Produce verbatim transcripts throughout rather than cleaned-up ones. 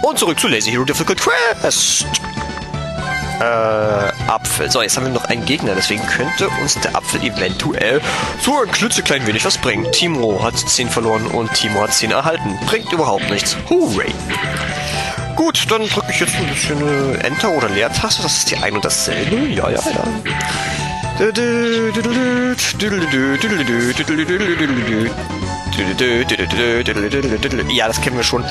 Und zurück zu Lazy Hero Difficult Quest. Äh, Apfel. So, jetzt haben wir noch einen Gegner, deswegen könnte uns der Apfel eventuell so ein klitzeklein wenig was bringen. Timo hat zehn verloren und Timo hat zehn erhalten. Bringt überhaupt nichts. Hooray. Gut, dann drücke ich jetzt ein bisschen äh, Enter oder Leertaste. Das ist die ein und dasselbe. Ja, ja, ja. Ja, das kennen wir schon.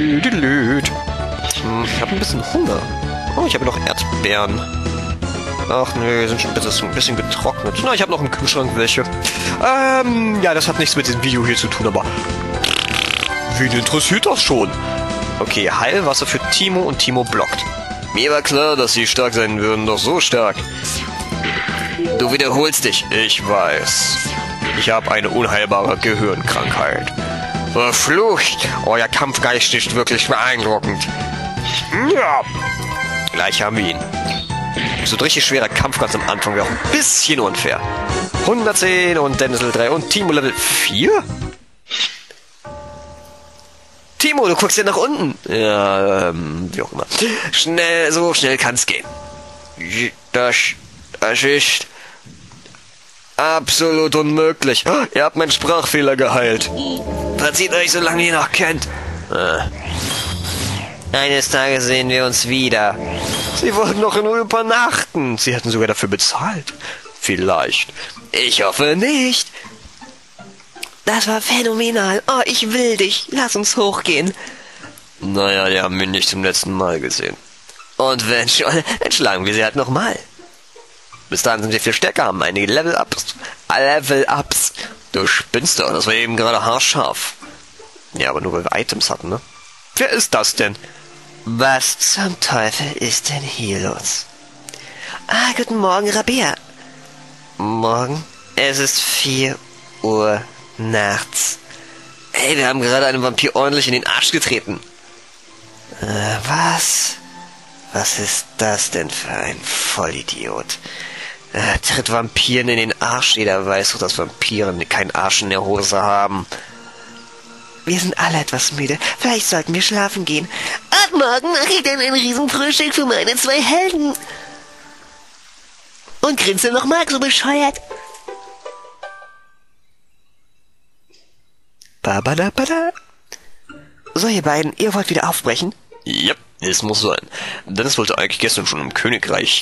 Ich habe ein bisschen Hunger. Oh, ich habe noch Erdbeeren. Ach nö, sind schon ein bisschen getrocknet. Na, ich habe noch im Kühlschrank welche. Ähm, ja, das hat nichts mit diesem Video hier zu tun, aber wen interessiert das schon? Okay, Heilwasser für Timo und Timo blockt. Mir war klar, dass sie stark sein würden, doch so stark. Du wiederholst dich. Ich weiß. Ich habe eine unheilbare Gehirnkrankheit. Verflucht! Euer Kampfgeist ist wirklich beeindruckend. Ja. Gleich haben wir ihn. So ein richtig schwerer Kampf ganz am Anfang wäre auch ein bisschen unfair. hundertzehn und Dennis Level drei und Timo Level vier? Timo, du guckst ja nach unten. Ja, ähm, wie auch immer. Schnell, so schnell kann's gehen. Das, das ist absolut unmöglich. Ihr habt meinen Sprachfehler geheilt. Verzieht euch, solange ihr noch könnt. Ah. Eines Tages sehen wir uns wieder. Sie wollten noch nur übernachten. Sie hätten sogar dafür bezahlt. Vielleicht. Ich hoffe nicht. Das war phänomenal. Oh, ich will dich. Lass uns hochgehen. Naja, die haben wir nicht zum letzten Mal gesehen. Und wenn schon, dann schlagen wir sie halt nochmal. Bis dahin sind wir viel stärker, haben einige Level-Ups. Level-Ups. Du spinnst doch, das war eben gerade haarscharf. Ja, aber nur weil wir Items hatten, ne? Wer ist das denn? Was zum Teufel ist denn hier los? Ah, guten Morgen, Rabea. Morgen? Es ist vier Uhr nachts. Hey, wir haben gerade einem Vampir ordentlich in den Arsch getreten. Äh, was? Was ist das denn für ein Vollidiot? Äh, tritt Vampiren in den Arsch. Jeder weiß doch, dass Vampire keinen Arsch in der Hose haben. Wir sind alle etwas müde. Vielleicht sollten wir schlafen gehen. Ab morgen mache ich dann ein Riesenfrühstück für meine zwei Helden. Und grinse noch mal so bescheuert. Babadabada. So, ihr beiden, ihr wollt wieder aufbrechen? Ja, es muss sein. Dennis wollte eigentlich gestern schon im Königreich...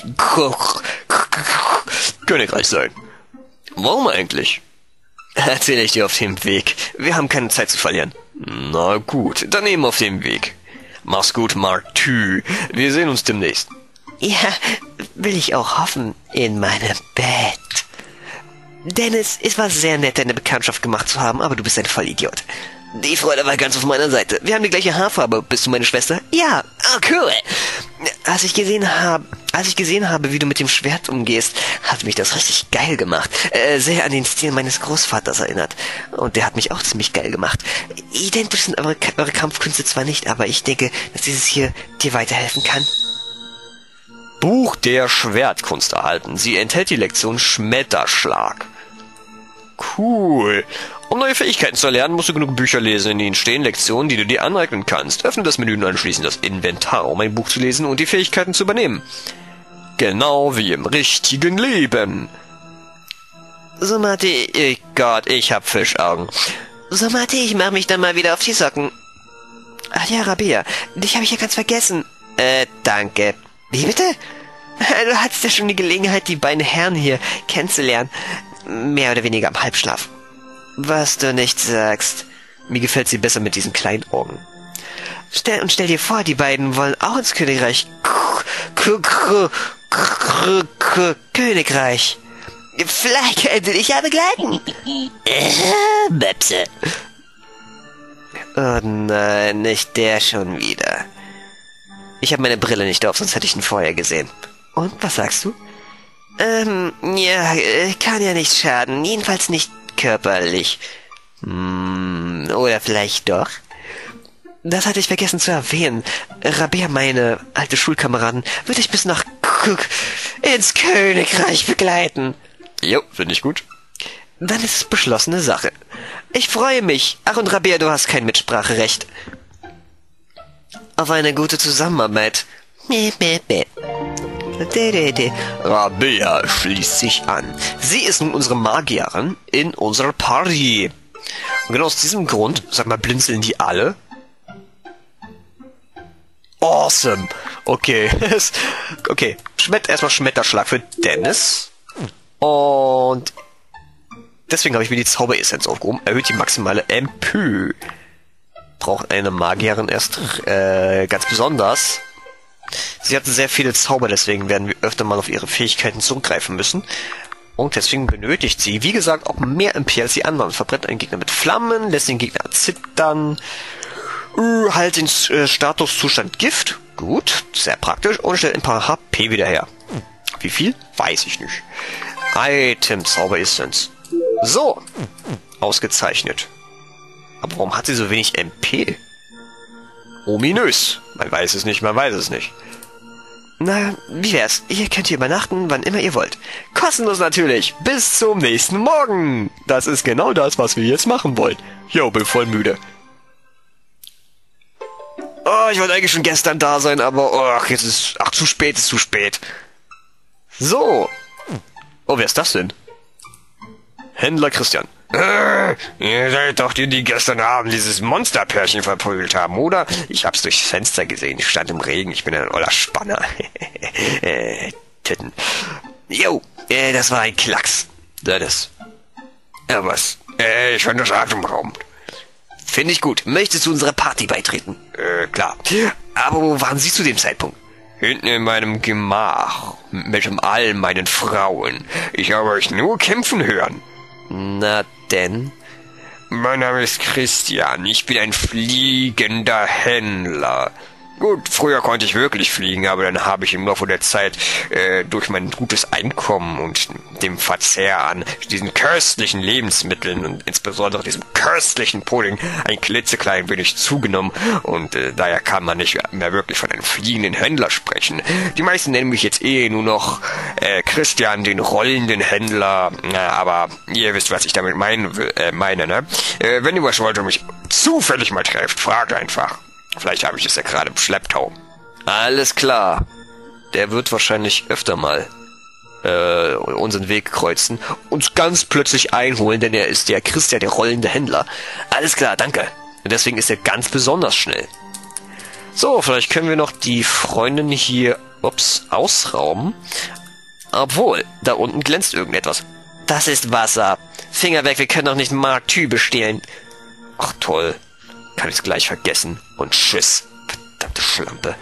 Königreich sein. Warum eigentlich? Erzähle ich dir auf dem Weg. Wir haben keine Zeit zu verlieren. Na gut, dann eben auf dem Weg. Mach's gut, Martü. Wir sehen uns demnächst. Ja, will ich auch hoffen, in meinem Bett. Dennis, es war sehr nett, deine Bekanntschaft gemacht zu haben, aber du bist ein Vollidiot. Die Freude war ganz auf meiner Seite. Wir haben die gleiche Haarfarbe. Bist du meine Schwester? Ja. Oh, cool. Als ich gesehen habe, als ich gesehen habe, wie du mit dem Schwert umgehst, hat mich das richtig geil gemacht. Äh, sehr an den Stil meines Großvaters erinnert. Und der hat mich auch ziemlich geil gemacht. Identisch sind eure, eure Kampfkünste zwar nicht, aber ich denke, dass dieses hier dir weiterhelfen kann. Buch der Schwertkunst erhalten. Sie enthält die Lektion Schmetterschlag. Cool. Um neue Fähigkeiten zu erlernen, musst du genug Bücher lesen, in denen stehen Lektionen, die du dir aneignen kannst. Öffne das Menü und anschließend das Inventar, um ein Buch zu lesen und die Fähigkeiten zu übernehmen. Genau wie im richtigen Leben. So, Marty, oh Gott, ich hab Fischaugen. So, Marty, ich mach mich dann mal wieder auf die Socken. Ach ja, Rabea, dich habe ich ja ganz vergessen. Äh, danke. Wie bitte? Du hattest ja schon die Gelegenheit, die beiden Herren hier kennenzulernen. Mehr oder weniger am Halbschlaf. Was du nicht sagst. Mir gefällt sie besser mit diesen kleinen Augen. Stell, und stell dir vor, die beiden wollen auch ins Königreich. Königreich. Vielleicht könnte ich ja begleiten. Äh, Möpse. Oh nein, nicht der schon wieder. Ich habe meine Brille nicht auf, sonst hätte ich ihn vorher gesehen. Und, was sagst du? Ähm, ja, kann ja nicht schaden. Jedenfalls nicht körperlich. Hm, oder vielleicht doch? Das hatte ich vergessen zu erwähnen. Rabea, meine alte Schulkameraden, würde ich bis nach K ins Königreich begleiten. Jo, finde ich gut. Dann ist es beschlossene Sache. Ich freue mich. Ach, und Rabea, du hast kein Mitspracherecht. auf eine gute Zusammenarbeit. Rabea schließt sich an. Sie ist nun unsere Magierin in unserer Party. Und genau aus diesem Grund, sag mal, blinzeln die alle? Awesome. Okay. Okay. Schmett, erstmal Schmetterschlag für Dennis. Und deswegen habe ich mir die Zauberessenz aufgehoben. Erhöht die maximale M P. Braucht eine Magierin erst äh, ganz besonders. Sie hatte sehr viele Zauber, deswegen werden wir öfter mal auf ihre Fähigkeiten zurückgreifen müssen. Und deswegen benötigt sie, wie gesagt, auch mehr M P als die anderen. Verbrennt einen Gegner mit Flammen, lässt den Gegner zittern, äh, halt den äh, Statuszustand Gift. Gut, sehr praktisch. Und stellt ein paar H P wieder her. Wie viel? Weiß ich nicht. Item Zauberessenz. So. Ausgezeichnet. Aber warum hat sie so wenig M P? Ominös. Man weiß es nicht, man weiß es nicht. Na, wie wär's? Ihr könnt hier übernachten, wann immer ihr wollt. Kostenlos natürlich. Bis zum nächsten Morgen. Das ist genau das, was wir jetzt machen wollen. Jo, bin voll müde. Oh, ich wollte eigentlich schon gestern da sein, aber oh, jetzt ist... Ach, zu spät ist zu spät. So. Oh, wer ist das denn? Händler Christian. Äh, ihr seid doch die, die gestern Abend dieses Monsterpärchen verprügelt haben, oder? Ich hab's durchs Fenster gesehen. Ich stand im Regen. Ich bin ein oller Spanner. äh, Titten. Jo, äh, das war ein Klacks. Das ist... Ja, was? Äh, ich fand das atemberaubend. Finde ich gut. Möchtest du unserer Party beitreten? Äh, klar. Aber wo waren Sie zu dem Zeitpunkt? Hinten in meinem Gemach. Mit all meinen Frauen. Ich habe euch nur kämpfen hören. Na denn? Mein Name ist Christian. Ich bin ein fliegender Händler. Gut, früher konnte ich wirklich fliegen, aber dann habe ich im Laufe der Zeit äh, durch mein gutes Einkommen und dem Verzehr an diesen köstlichen Lebensmitteln und insbesondere diesem köstlichen Pudding ein klitzeklein wenig zugenommen und äh, daher kann man nicht mehr wirklich von einem fliegenden Händler sprechen. Die meisten nennen mich jetzt eh nur noch äh, Christian, den rollenden Händler, na, aber ihr wisst, was ich damit mein, äh, meine, ne? Äh, wenn ihr was wollt und mich zufällig mal trefft, fragt einfach. Vielleicht habe ich es ja gerade im Schlepptau. Alles klar. Der wird wahrscheinlich öfter mal äh, unseren Weg kreuzen, uns ganz plötzlich einholen, denn er ist der Christian, der rollende Händler. Alles klar, danke. Und deswegen ist er ganz besonders schnell. So, vielleicht können wir noch die Freundin hier, ups, ausrauben. Obwohl, da unten glänzt irgendetwas. Das ist Wasser. Finger weg, wir können doch nicht Martü bestehlen. Ach toll. Kann ich es gleich vergessen. Und tschüss. Verdammte Schlampe.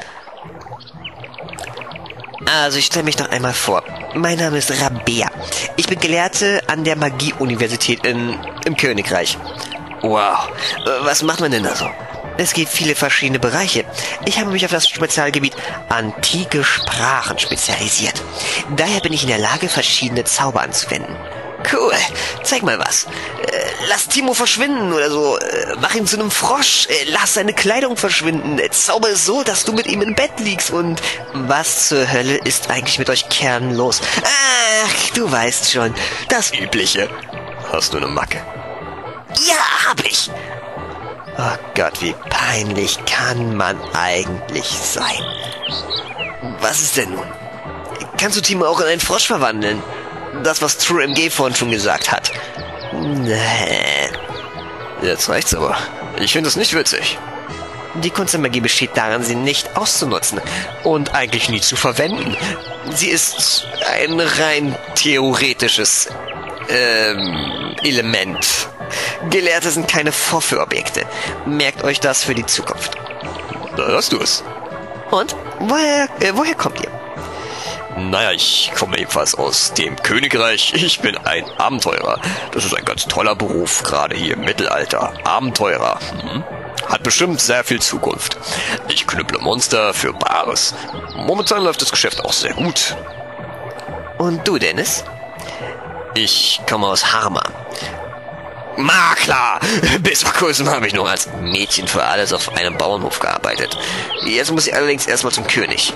Also, ich stelle mich noch einmal vor. Mein Name ist Rabea. Ich bin Gelehrte an der Magie-Universität in, im Königreich. Wow. Was macht man denn da so? Es gibt viele verschiedene Bereiche. Ich habe mich auf das Spezialgebiet antike Sprachen spezialisiert. Daher bin ich in der Lage, verschiedene Zauber anzuwenden. Cool. Zeig mal was. Äh, lass Timo verschwinden oder so. Äh, mach ihn zu einem Frosch. Äh, lass seine Kleidung verschwinden. Äh, zauber es so, dass du mit ihm im Bett liegst. Und was zur Hölle ist eigentlich mit euch Kernen los? Ach, du weißt schon. Das Übliche. Hast du eine Macke? Ja, hab ich. Oh Gott, wie peinlich kann man eigentlich sein? Was ist denn nun? Kannst du Timo auch in einen Frosch verwandeln? Das, was True M G vorhin schon gesagt hat. Nee. Jetzt reicht's aber. Ich finde es nicht witzig. Die Kunst der Magie besteht darin, sie nicht auszunutzen und eigentlich nie zu verwenden. Sie ist ein rein theoretisches ähm, Element. Gelehrte sind keine Vorführobjekte. Merkt euch das für die Zukunft. Da hast du es. Und? Woher, äh, woher kommt ihr? Naja, ich komme ebenfalls aus dem Königreich. Ich bin ein Abenteurer. Das ist ein ganz toller Beruf, gerade hier im Mittelalter. Abenteurer. Hm? Hat bestimmt sehr viel Zukunft. Ich knüpple Monster für Bares. Momentan läuft das Geschäft auch sehr gut. Und du, Dennis? Ich komme aus Harma. Makler! Bis vor kurzem habe ich noch als Mädchen für alles auf einem Bauernhof gearbeitet. Jetzt muss ich allerdings erstmal zum König.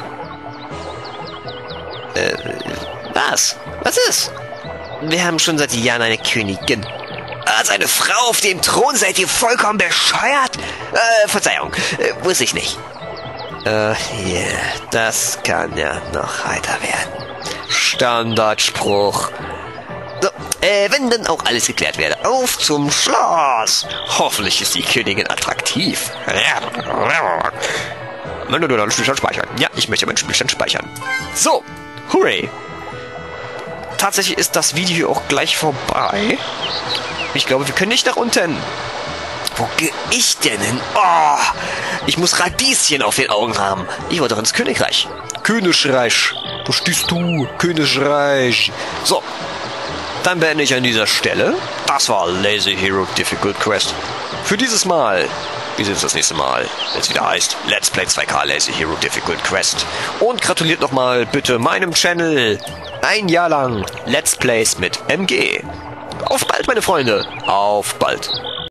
Äh, was? Was ist? Wir haben schon seit Jahren eine Königin. Als eine Frau auf dem Thron, seid ihr vollkommen bescheuert? Äh, Verzeihung, äh, wusste ich nicht. Äh, yeah, das kann ja noch heiter werden. Standardspruch. So, äh, wenn dann auch alles geklärt werde, auf zum Schloss. Hoffentlich ist die Königin attraktiv. Möchtest du deinen Spielstand speichern? Ja, ich möchte meinen Spielstand speichern. So, hooray. Tatsächlich ist das Video auch gleich vorbei. Ich glaube, wir können nicht nach unten. Wo gehe ich denn hin? Oh, ich muss Radieschen auf den Augen haben. Ich wollte doch ins Königreich. Königreich. Wo stehst du? Königreich. So. Dann beende ich an dieser Stelle. Das war Lazy Hero Difficult Quest. Für dieses Mal. Wir sehen uns das nächste Mal, wenn es wieder heißt Let's Play zwei K Lazy Hero Difficult Quest. Und gratuliert nochmal bitte meinem Channel. Ein Jahr lang Let's Plays mit M G. Auf bald, meine Freunde. Auf bald.